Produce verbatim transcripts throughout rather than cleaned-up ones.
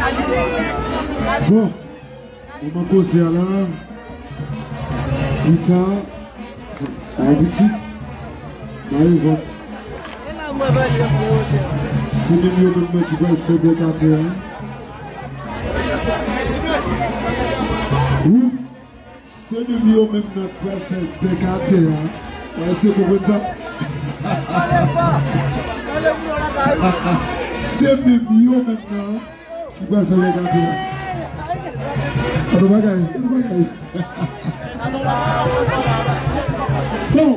Bon, on m'a causé là. Putain, à la boutique, Marie-Vente. C'est le mieux de moi qui va faire des cartes. Oui, c'est le mieux même qui va faire des cartes. C'est pour ça. C'est le mieux maintenant qui va faire des cartes. Attends, bagaille, attends, bagaille. Bon.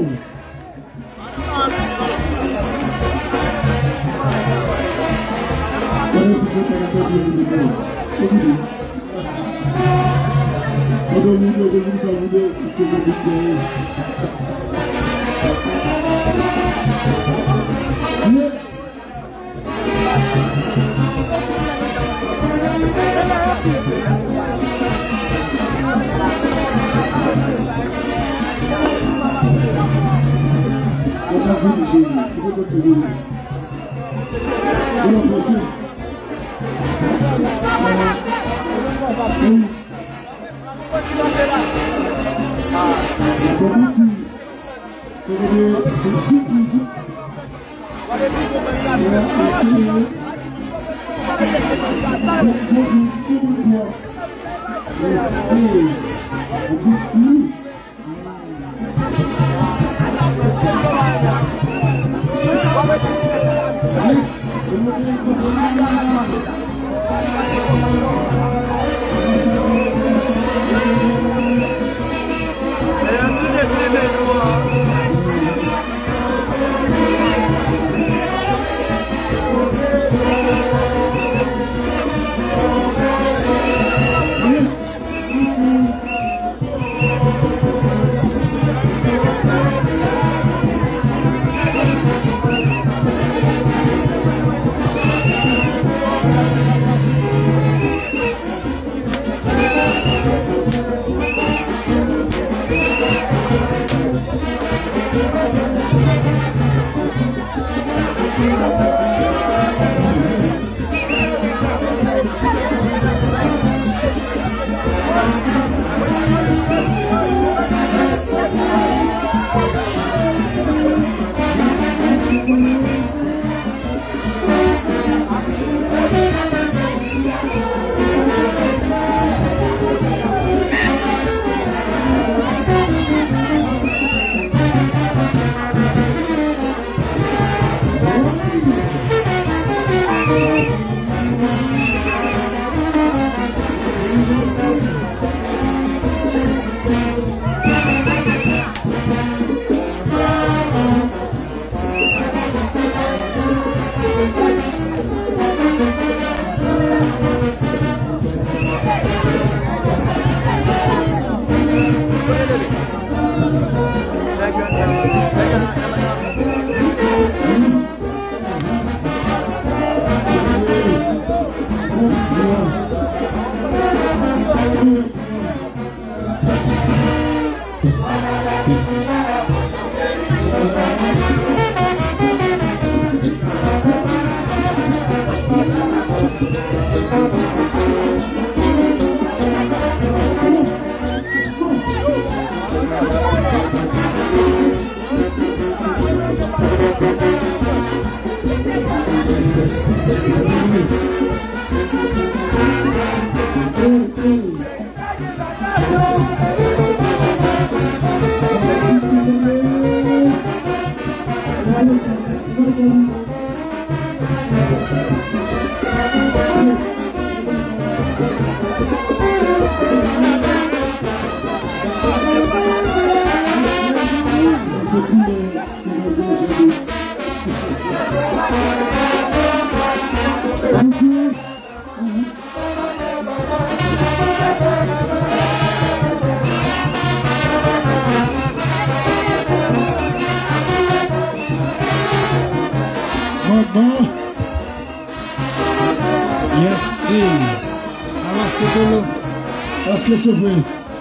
Est-ce que c'est vrai?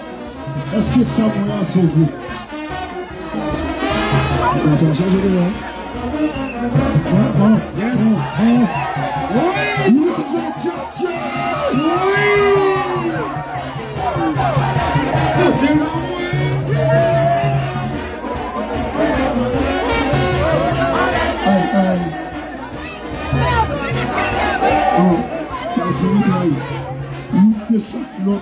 Est-ce que ça moi c'est vrai? On va changer de là. Ah, ah, ah, ah. Oui! que ça flotte.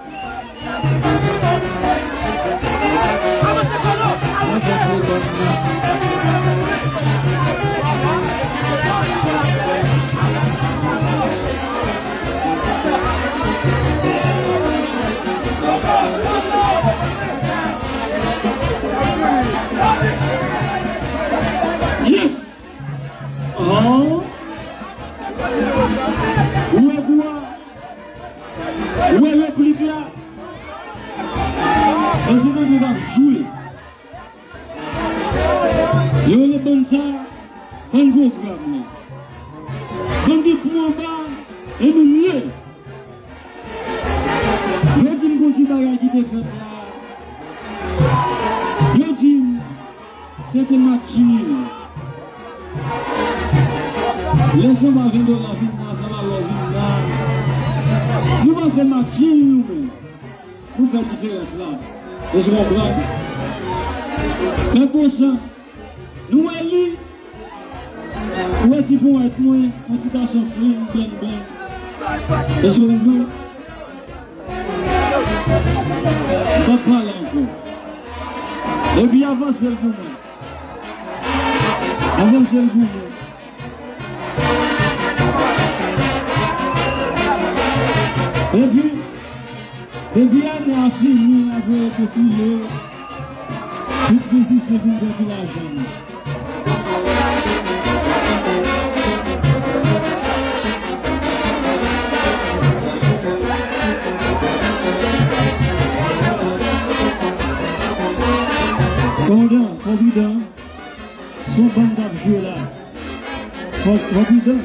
Yes! Oh! Où est quoi? Où est le réplique là? Parce que nous va jouer. Il y a le bon ça, bon gros crâne. Bon du point en bas, et nous mieux. Je dis que tu vas qui te fait là. Je dis, c'est une machine. Laissez-moi venir de la vie, ça va la vie là. Nous allons faire machine nous-mêmes. Nous faisons différence là. Et je comprends. Mais pour ça, nous allons, nous allons être moins, un petit garçon frin, bien, bien. Et je comprends. On va parler encore. Et puis avancez le mouvement. Avancez le mouvement. Et puis, et puis on a fini avec le filet. Tout ici, c'est pour faire l'argent. Condamn, Forbidden, son bande d'abjouer là. Forbidden.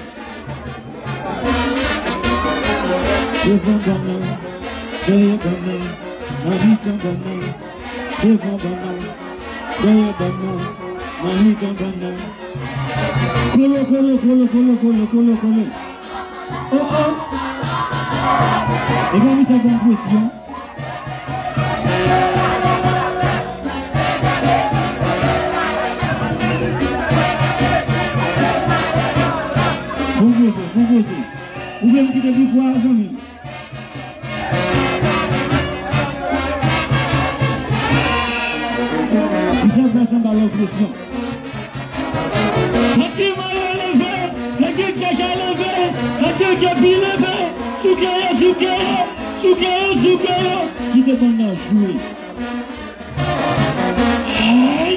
Devant Banan, derrière Banan, Marie Banan, devant Banan, derrière Banan, Marie Banan. Colo, colo, colo, colo, colo, colo, colo. Oh oh! Et bien, oui, ça bonne pression. Faut poser, faut poser. Vous voulez me quitter le pouvoir, amis? Vous savez pas ça par l'oppression. Ça qui m'a levé, ça qui cherche à lever, ça qui a pu lever, soukayo, soukayo, soukayo, soukayo, qui dépend d'en jouer. Aïe!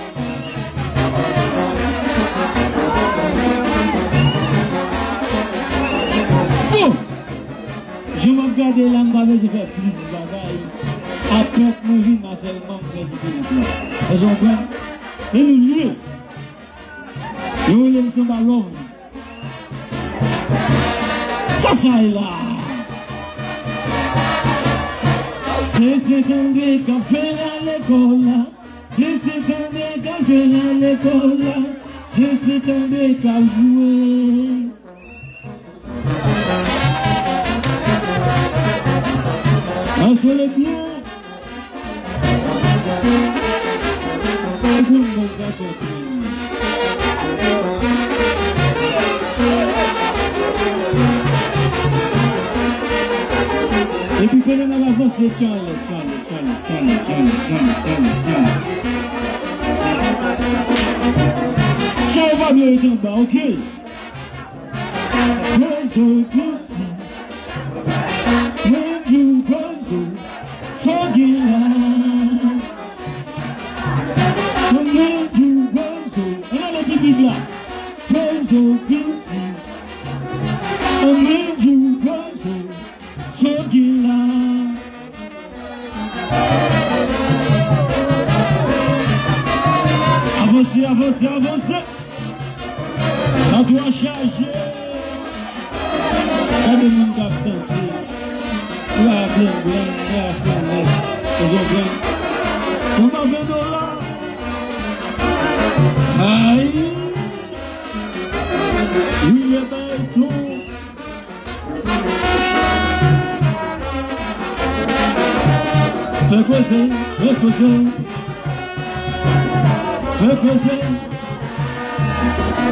Bon! Je vais regarder là, je vais faire plus de bagaille. Après, je vais faire seulement faire différence. Et j'en prends. Et nous lieux. Et nous les sommes à l'ouvre. Ça, ça est là. C'est cet André quand je vais à l'école là. C'est cet André quand je vais à l'école là. C'est cet André qui a joué. Ah, c'est le bien. Et puis, bon, ça, c'est et puis, quand on a avancé, c'est Charlie, Charlie, Charlie, Charlie, Charlie, Charlie, Charlie, Charlie. Ça va bien être en bas, ok? Gozo, gozo, gozo, gozo, Sogila. Gozo, gozo, on a les petites là. Gozo, gozo, gozo, gozo, Sogila. Avancez, avancez, avancez. Ça doit charger. Regardez mon gars danser. Là, bien, bien, bien, bien, aujourd'hui. Ça m'a vingt dollars. Aïe. Oui, le bateau. Fais causer, fais causer. Fais causer.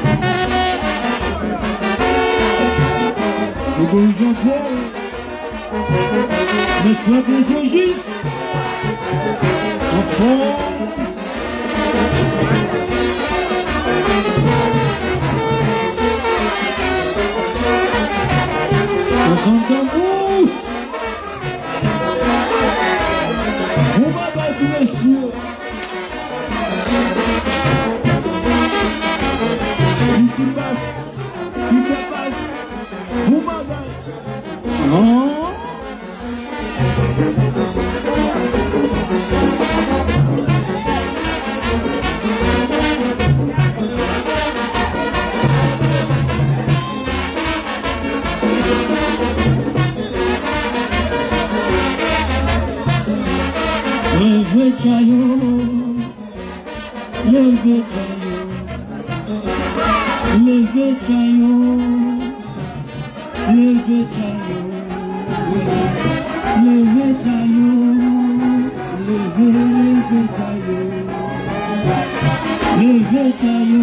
Et bon, j'en fais. Mes frères sont justes. Enfants. Chanson d'amour. On va battre les cieux. Si tu passes, tu te passes. On va battre. Non. Leve chayo, leve chayo, leve chayo, leve chayo, leve chayo, leve leve chayo, leve chayo,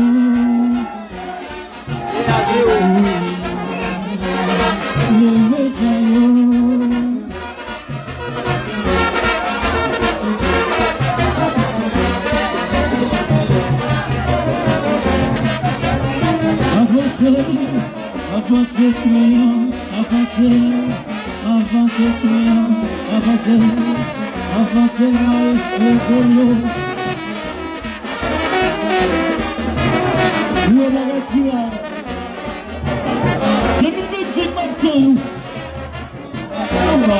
leve chayo. Avancez, client, avancez, avancez, client, avancez, avancez, maestro Polo. Où est la voiture? deux mille vingt-cinq maintenant. On va.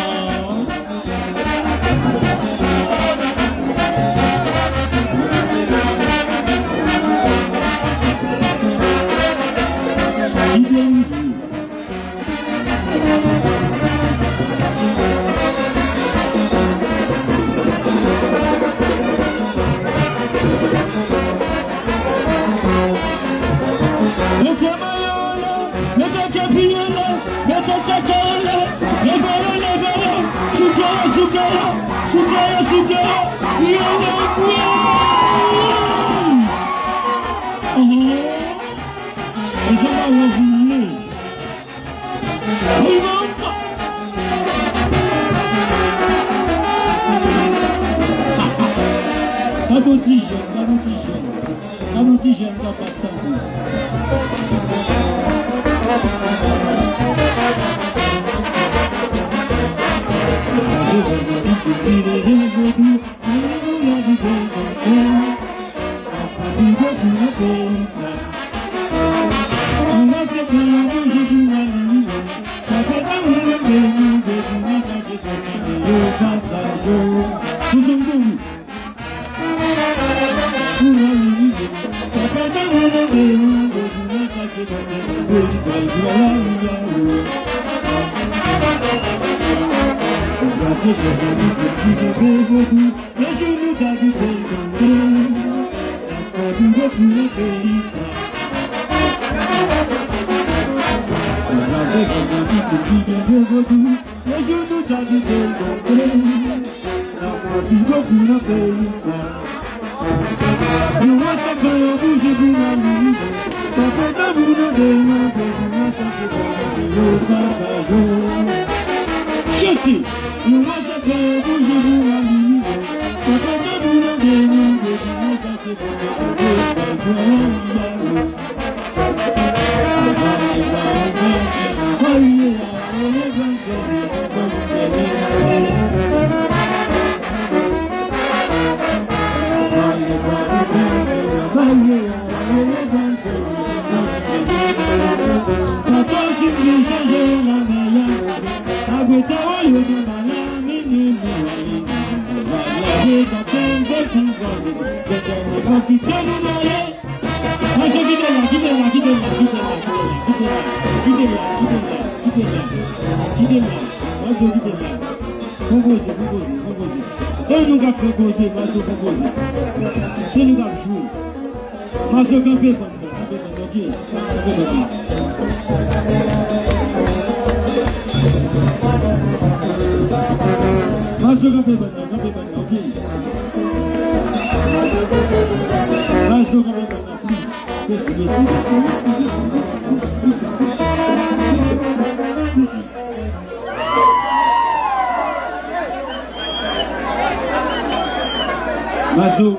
Masou,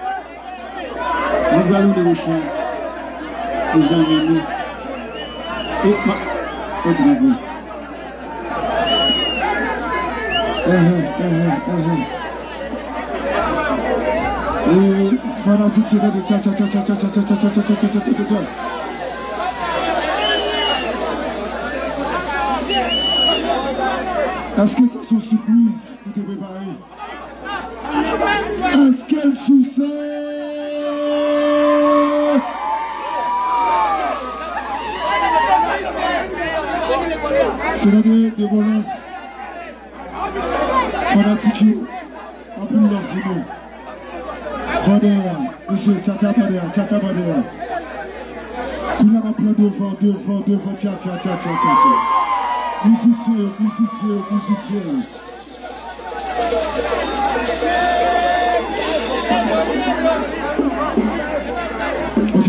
nous allons nous rocher, nous allons nous. Et ma, oh bravo. Et fanatique c'est de tcha tcha tcha tcha tcha tcha tcha tcha tcha tcha tcha tcha tcha. Est-ce que ça c'est une surprise pour te préparer? Est-ce qu'elle succède? C'est le de Bolas. Fanatique, en plus de l'offre. Badea, monsieur, tcha-tcha Badea, tcha-tcha Badea. Vous n'avez pas devant, devant, devant, tcha-tcha, tcha-tcha, tcha-tcha. Musicien, musicien, musicien. Ok.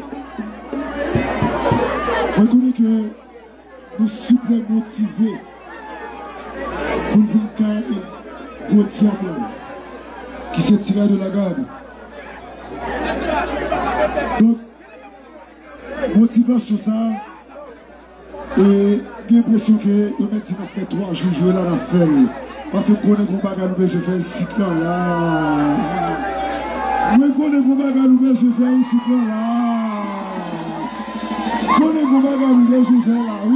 On connaît que nous sommes super motivés pour nous faire un gros diable qui s'est tiré de la garde. Donc, motivation ça, et j'ai l'impression que le médecin a fait trois jours, jouer là, la fait. Parce que qu'on est qu'on bagarre, nous je fais un cycle là. Nous qu'on est qu'on bagarre, nous je fais un cycle là. Qu'on est qu'on bagarre, nous je fais là, oui.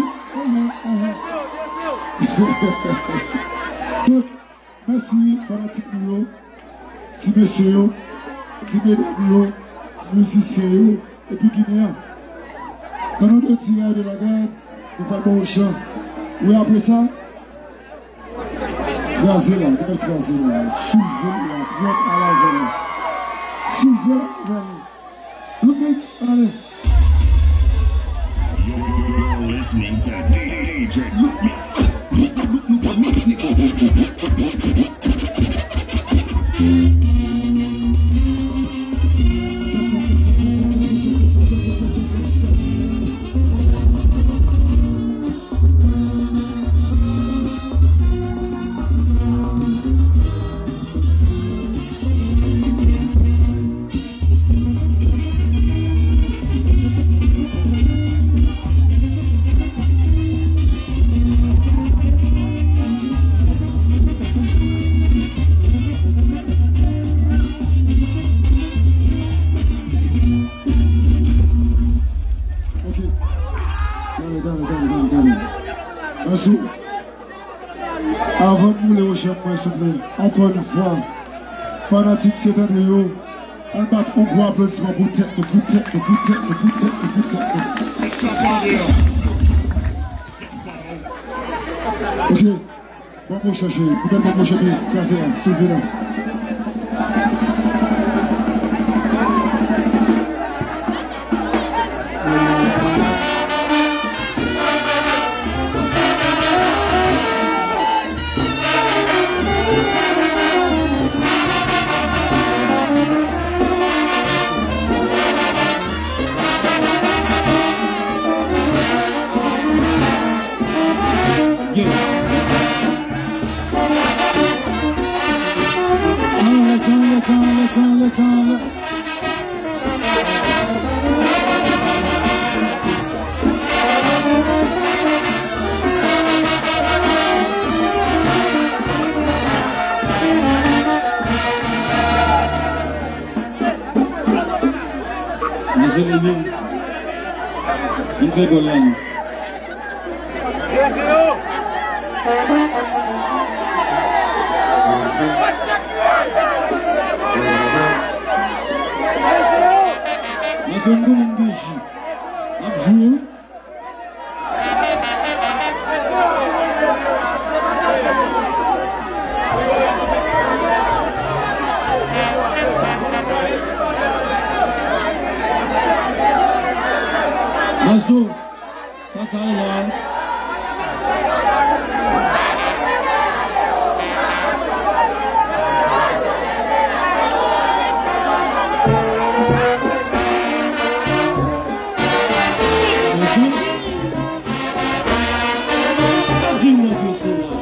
Donc, merci, fanatique nous. Si monsieur, si mesdames, musiciens, et puis guinéens. Quand on doit tirer de la garde, nous partons au champ. Oui, après ça, crasez là, nous crasez là, soulevez la droite à l'avant. Soulevez la droite. Look it, allez. You're listening to D J Look Me. Avant de nous les recherches, s'il vous plaît, encore une fois, fanatique, c'est un de eux. On bat un gros applaudissement pour tête, pour tête, pour tête, pour tête, pour tête. Ok, bon, on chercher, peut-être bon, on chercher, casser là, soulevez là. Il fait Golan. Mais c'est un bon engagé. À jouer. Mazo, ça, ça est là. Dis-moi que c'est là.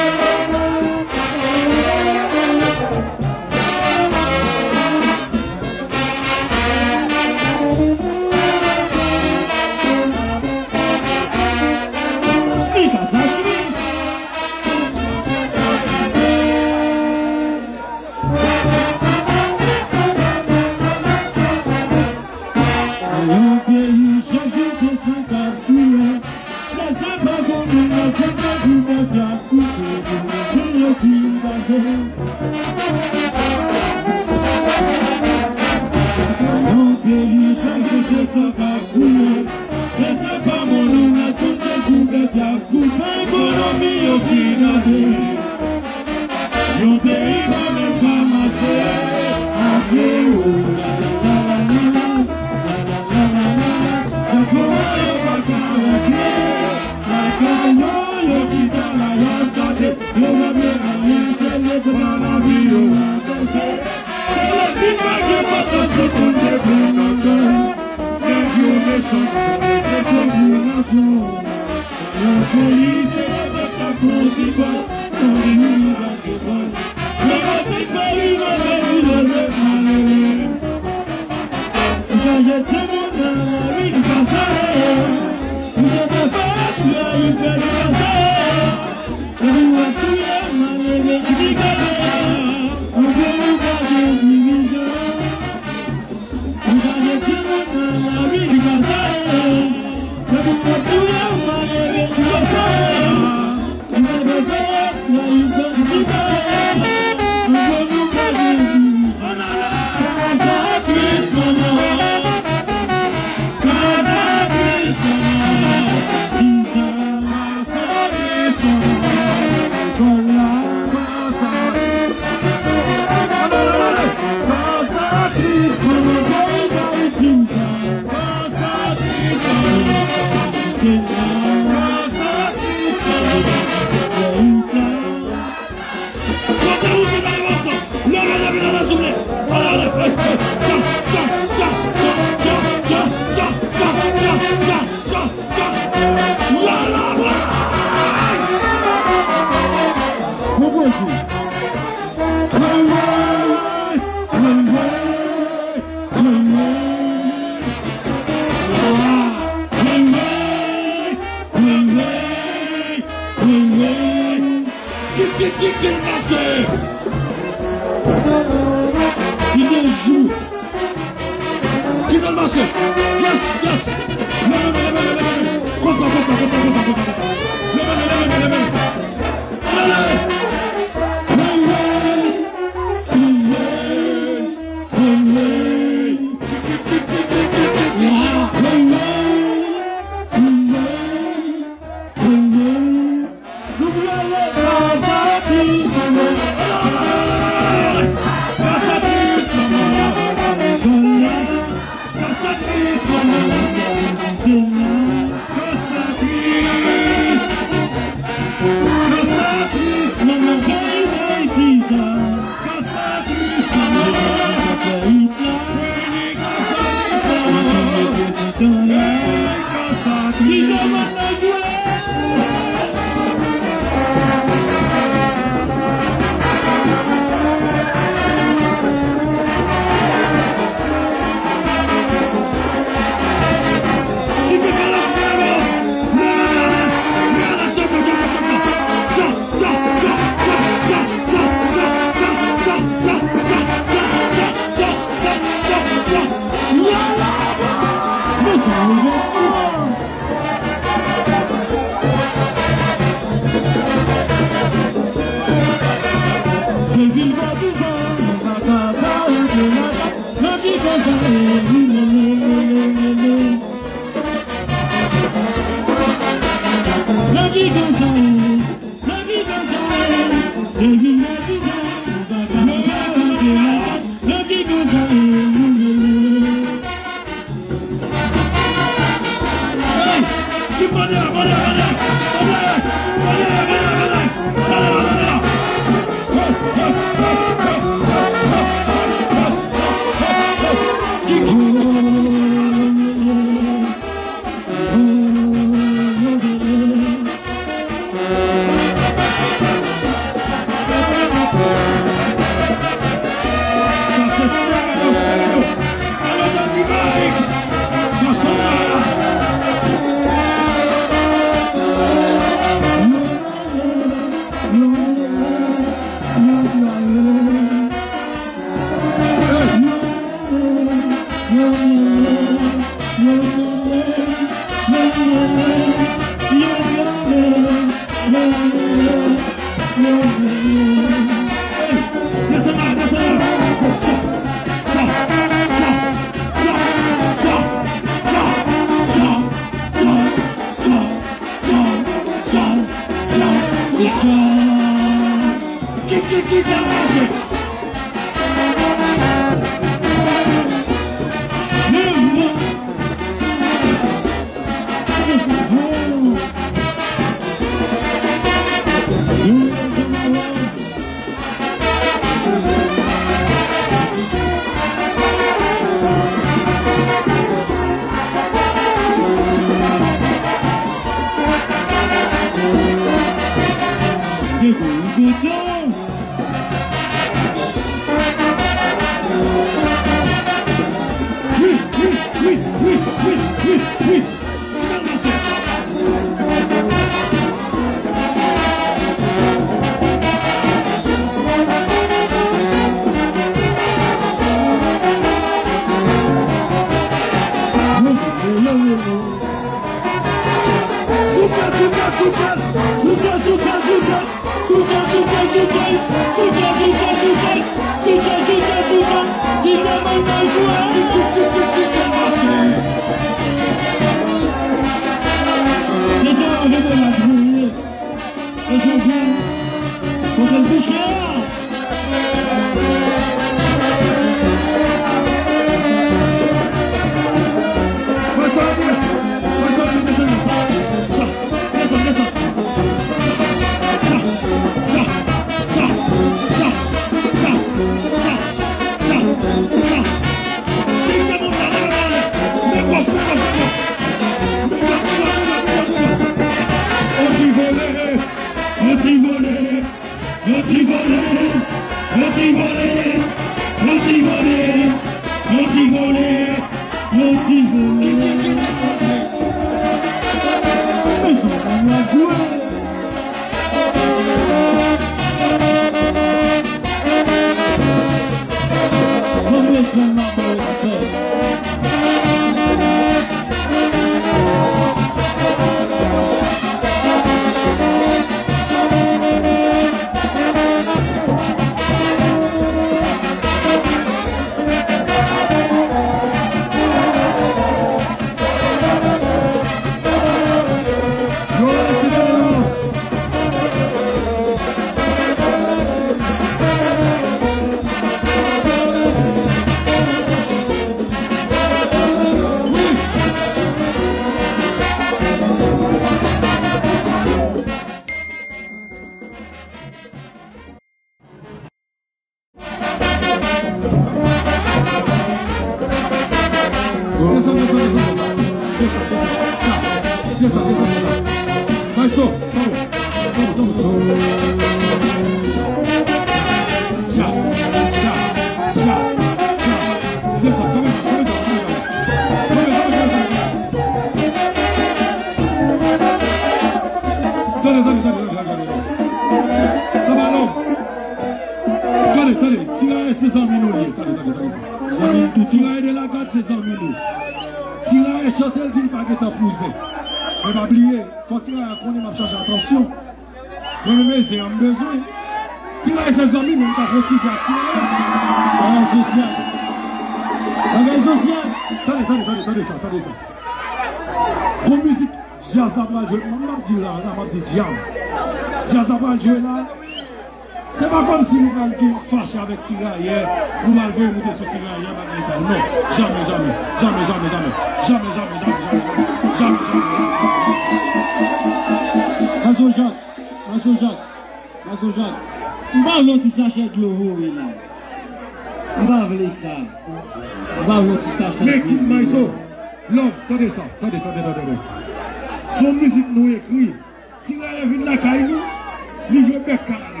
Son musique nous écrit. Si vous avez la caille, les jeux bec carré.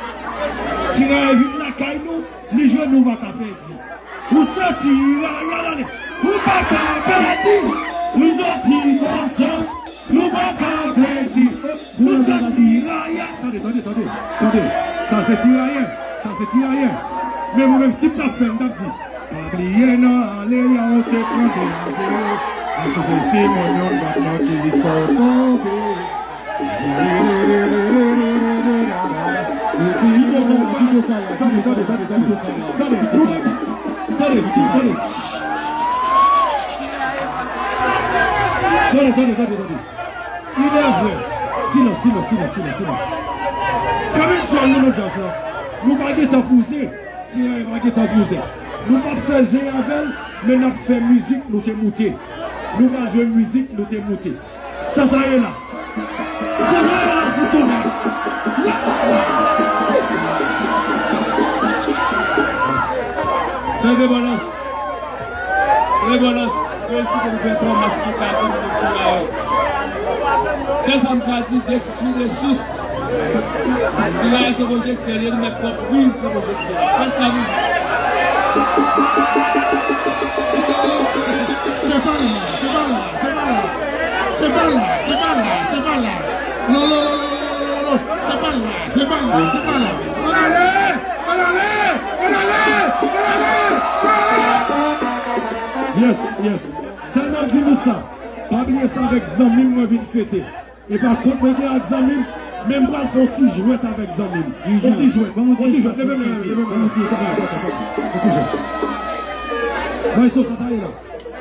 Si vous avez la caille, les jeux nous va perdre. Vous sortir là, vous pas perdre. Vous sortir ensemble, nous pas perdre. Vous sortir là, attendez, attendez, attendez, attendez. Ça c'est tiraillé, ça c'est tiraillé. Mais moi-même si tu as fait, tu as dit, pas oublier non, allez, il y a un te prendre la zéro. This is a scene when you're not lucky, so il est vrai. Silence, silence, silence, silence, silence. Famille John, nous, nous, nous pas de temps pousser. Si on va de temps pousser. Nous pas faire avec, mais nous faisons musique, nous te monter. Nous pas jouer musique, nous te monter. Ça, ça y est là. Ça, ça y est là, pour tourner. C'est de balance. C'est de balance. Je sais que nous faisons trop massification de notre travail. C'est ça que je dis, des sous, des sous. Si là, ce projecteur, il y a une prise de projecteur. Qu'est-ce que ça veut dire? C'est pas là, c'est pas là, c'est pas là. C'est pas là, c'est pas là, c'est pas là. Non, non, non, non, non, c'est pas là, c'est pas là, c'est pas là. On allait, on allait, on allait, on allait, on allait. Yes, yes. Ça n'a dit nous ça. Pas oublier ça avec Zamim, moi, je viens fêter. Et par contre, je viens avec Zamim, même pas faire un petit jouet avec Zamim. Un petit jouet, un petit jouet. Levez-moi, levez-moi, un petit jouet. Non, ça, ça y est là.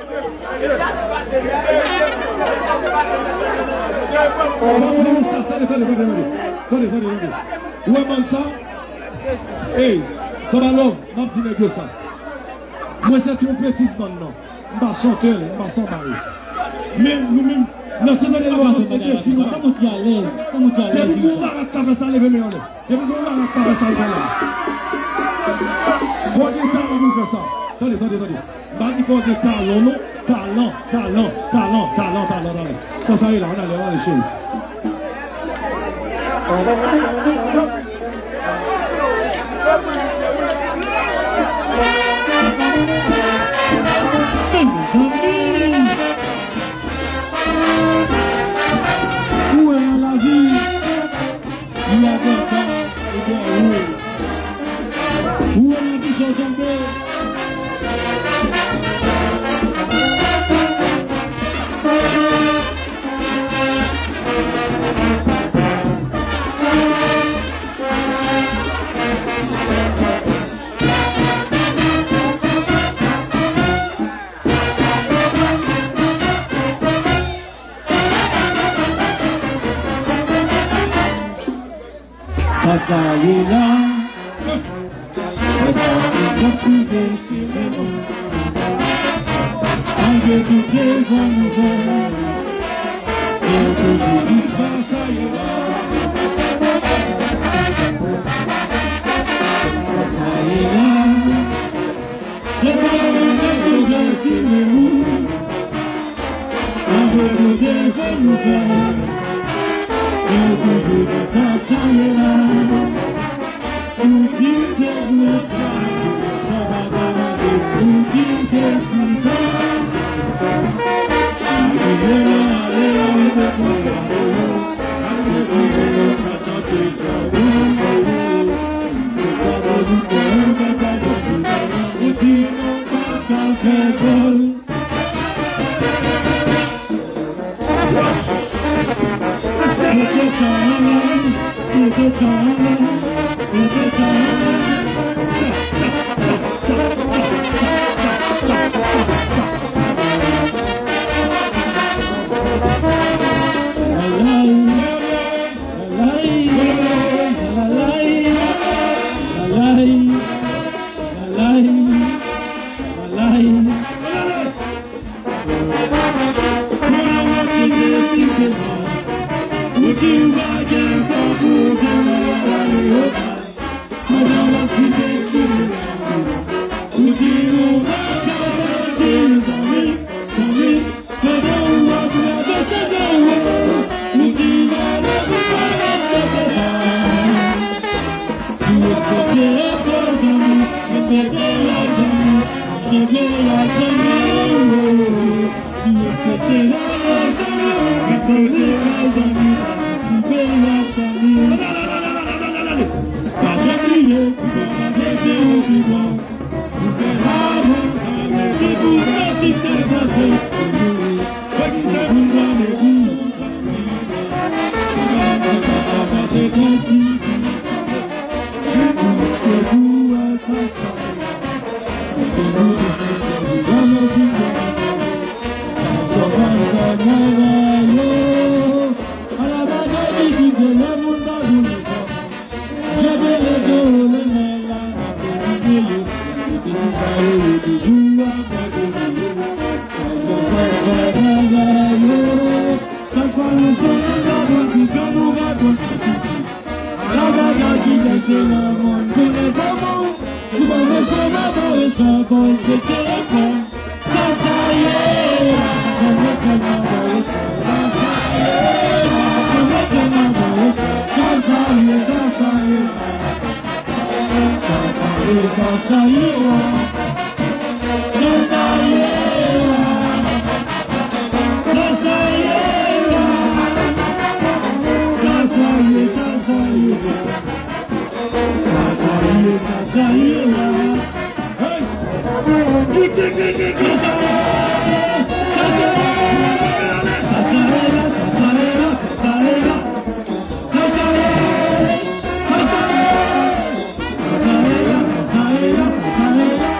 Attendez, attendez, attendez, attendez. Attendez, attendez, attendez. Où est ça? Hey, ça va l'homme, je ne dis pas ça. Moi, c'est trompettiste maintenant. Je ne suis pas chanteur, je ne suis pas sans baril. Mais nous-mêmes, dans cette année, nous avons fait des films. Comment tu es à l'aise? Comment tu es à l'aise? Et vous allez faire ça, levez-moi. Et vous allez faire ça, levez-moi. Faut des temps pour faire ça. Attendez, attendez, attendez. Il faut des talents, non? Talent, talent, talent, talent, talent, talent. Ça, ça y est là, on a les, on a les chéris. Où est la vie? Il y a des temps et des roues. Où est la vie sont tombées? Ça, ça y est là. C'est pas une confusée, estimez-vous. Un peu tout devant nous faire. Et aujourd'hui, ça, ça y est là. Ça, ça y est là. C'est pas une confusée, estimez-vous. Un peu tout devant nous faire. Et aujourd'hui, ça, ça y est là. Tout dit c'est le travail, tout dit c'est le travail. Allez, allez, allez, allez, Would you like it? c'est le monde pour les bonbons. Je m'en vais sur ma bonne et sans cause de téléphone. Ça, ça y est, je me fais ma bonne. Ça, ça y est, je me fais ma bonne. Ça, ça y est, ça, ça y est. Ça, ça y est, ça, ça y est. Ça, ça y est. Ça, ça y est. Ça, ça y est, ça, ça y est. Ça, ça y est, ça, ça y est. Hey! Qui, qui, qui, qui, qui, ça y est. Ça, ça y est. Ça, ça y est, ça, ça y est, ça, ça y est. Ça, ça y est. Ça, ça y est. Ça, ça y est, ça, ça y est, ça, ça y est.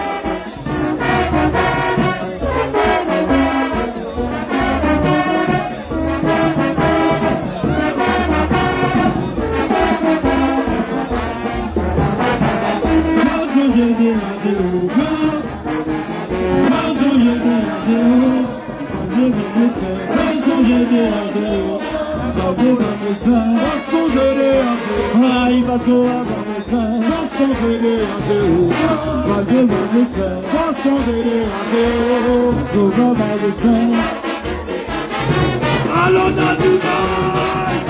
Allons dans du bail,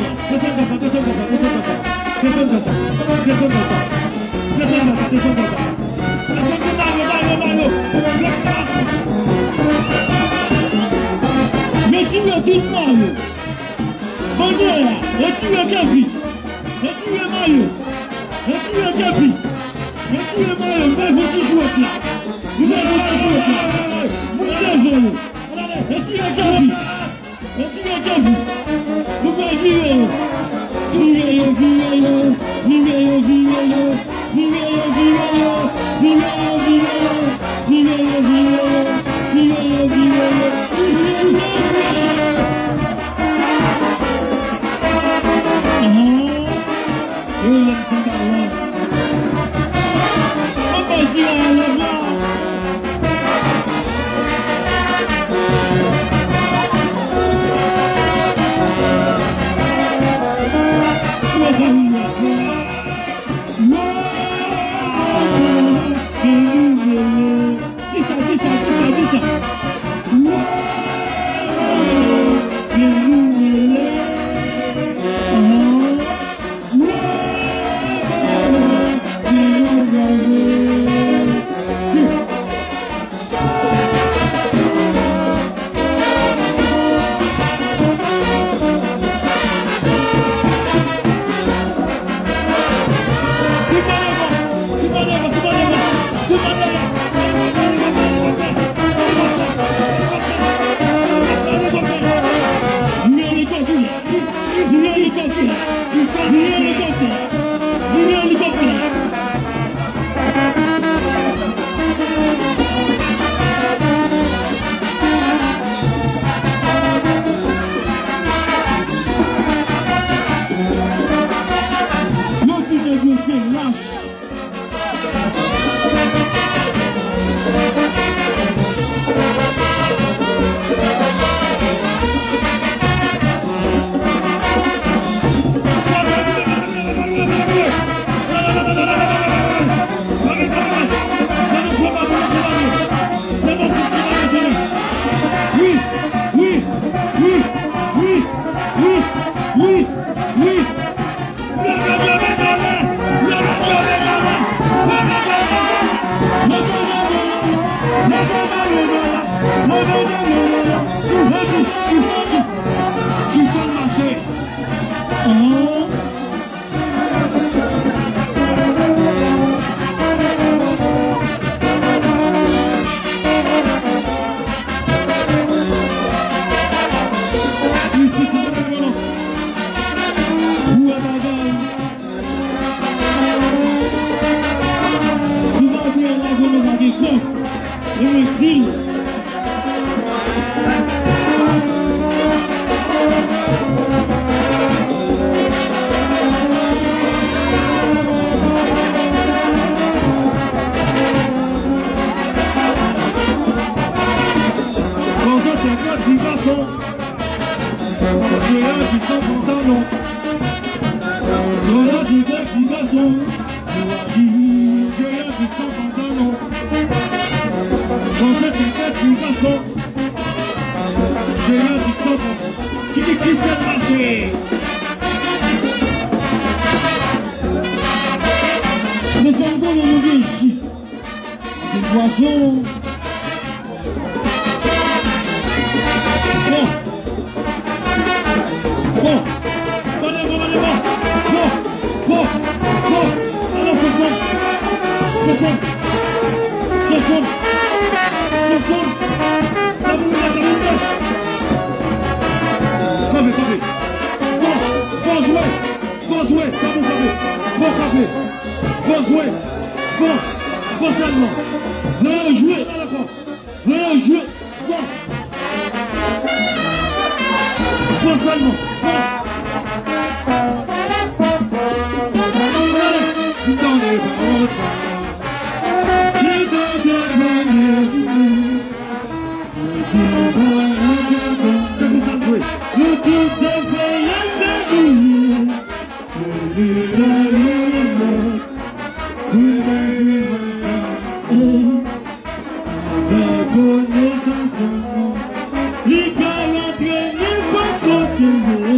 He got a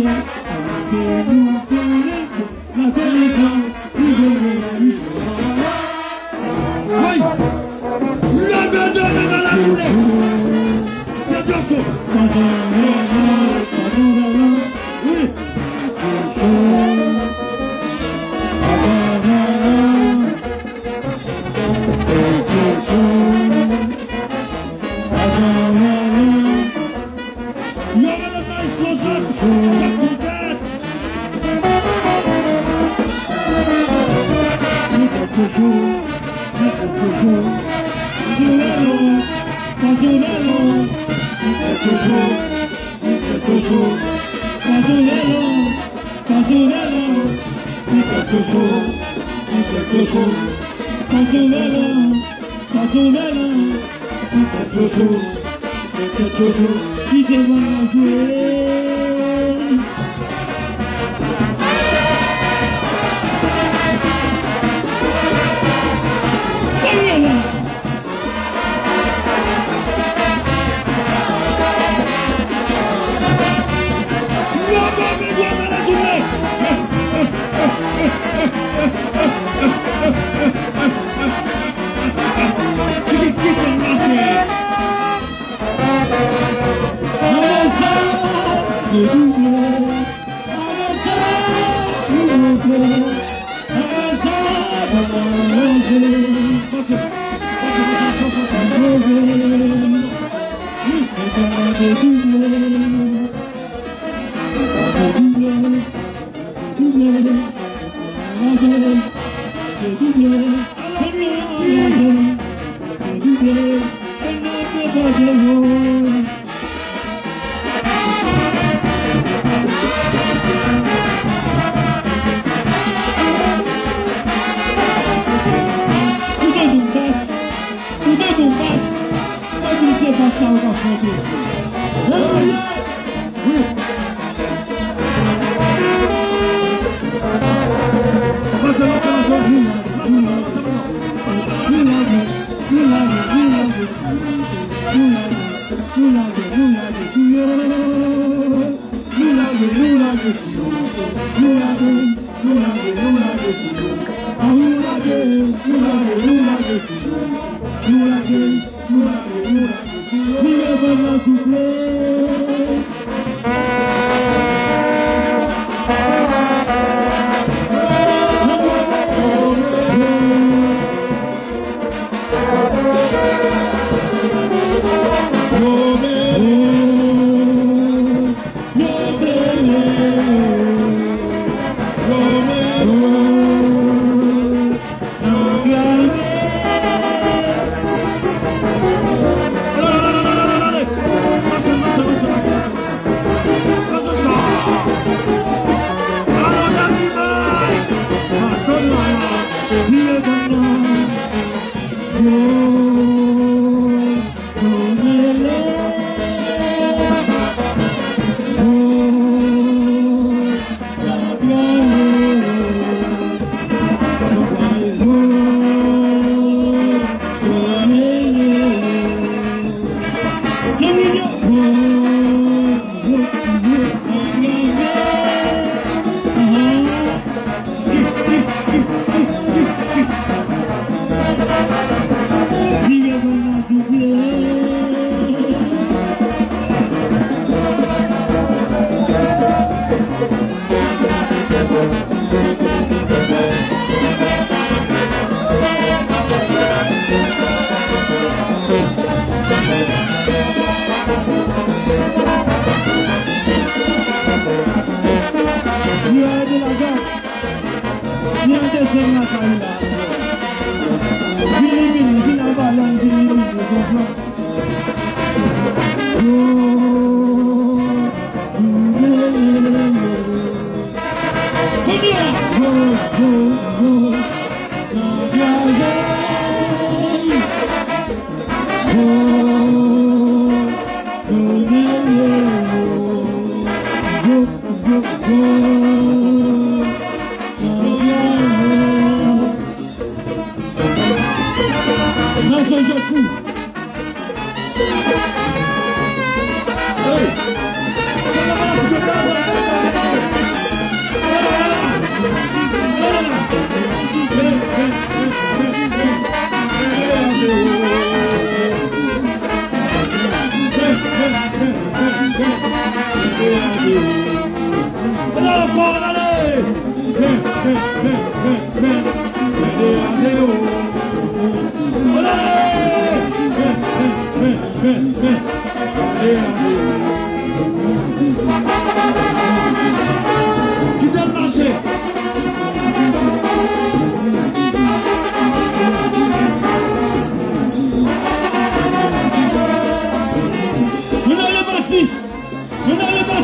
Hey,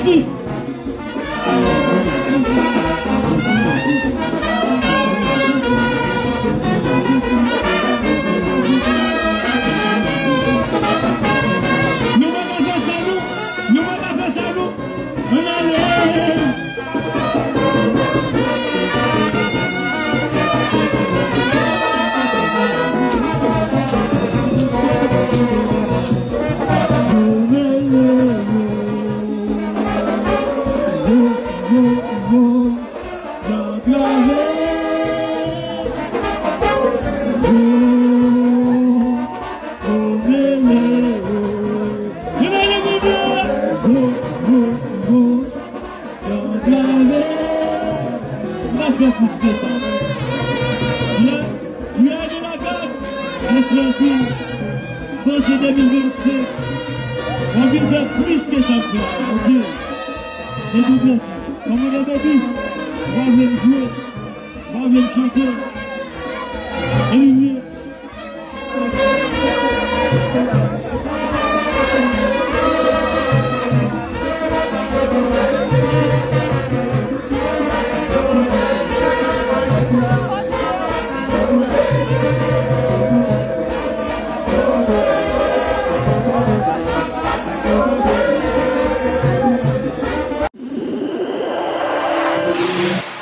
Francis. deux mille vingt-cinq, on vient faire plus que ça. Ok, c'est du plaisir. Comme on a dit, on vient jouer, on vient chanter. Olivier. Yeah.